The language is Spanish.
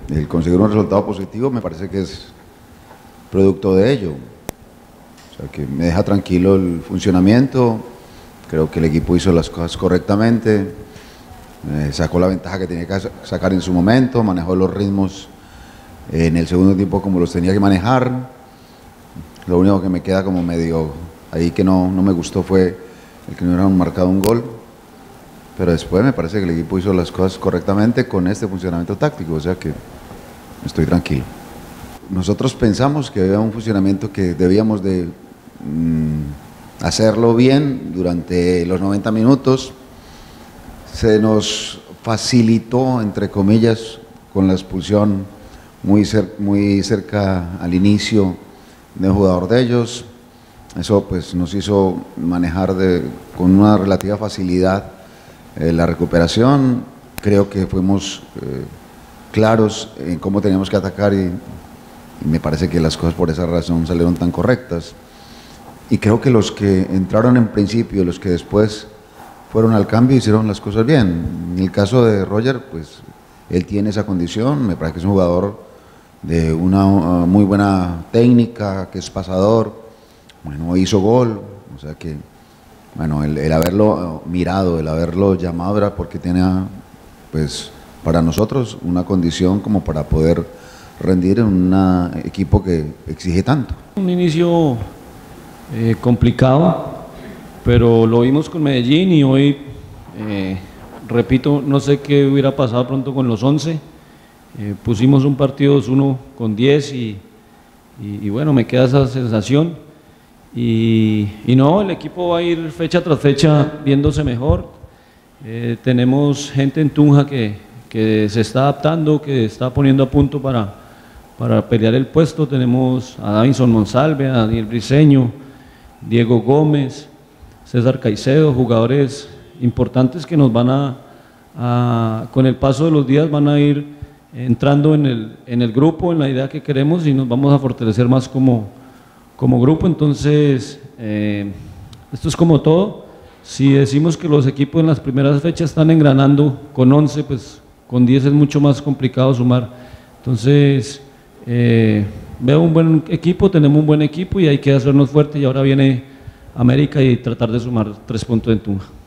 el conseguir un resultado positivo me parece que es producto de ello. O sea, que me deja tranquilo el funcionamiento, creo que el equipo hizo las cosas correctamente, sacó la ventaja que tenía que sacar en su momento, manejó los ritmos en el segundo tiempo como los tenía que manejar. Lo único que me queda como medio ahí que no me gustó fue el que no hubieran marcado un gol, pero después me parece que el equipo hizo las cosas correctamente con este funcionamiento táctico, o sea que estoy tranquilo. Nosotros pensamos que había un funcionamiento que debíamos de hacerlo bien durante los 90 minutos, se nos facilitó, entre comillas, con la expulsión muy cerca al inicio de un jugador de ellos. Eso pues nos hizo manejar con una relativa facilidad la recuperación. Creo que fuimos claros en cómo teníamos que atacar y me parece que las cosas por esa razón salieron tan correctas. Y creo que los que entraron en principio, los que después fueron al cambio, hicieron las cosas bien. En el caso de Roger, pues él tiene esa condición, me parece que es un jugador de una muy buena técnica, que es pasador, bueno, hizo gol, o sea que, bueno, el haberlo mirado, el haberlo llamado era porque tenía, pues, para nosotros una condición como para poder rendir en un equipo que exige tanto. Un inicio complicado, pero lo vimos con Medellín y hoy, repito, no sé qué hubiera pasado pronto con los 11, pusimos un partido 2-1 con 10 y bueno, me queda esa sensación y no, el equipo va a ir fecha tras fecha viéndose mejor, tenemos gente en Tunja que se está adaptando, que está poniendo a punto para pelear el puesto, tenemos a Davinson Monsalve, a Daniel Briceño, Diego Gómez, César Caicedo, jugadores importantes que nos van con el paso de los días van a ir entrando en el grupo, en la idea que queremos y nos vamos a fortalecer más como grupo. Entonces, esto es como todo, si decimos que los equipos en las primeras fechas están engranando con 11, pues con 10 es mucho más complicado sumar. Entonces, veo un buen equipo, tenemos un buen equipo y hay que hacernos fuertes y ahora viene América y tratar de sumar 3 puntos en Tunja.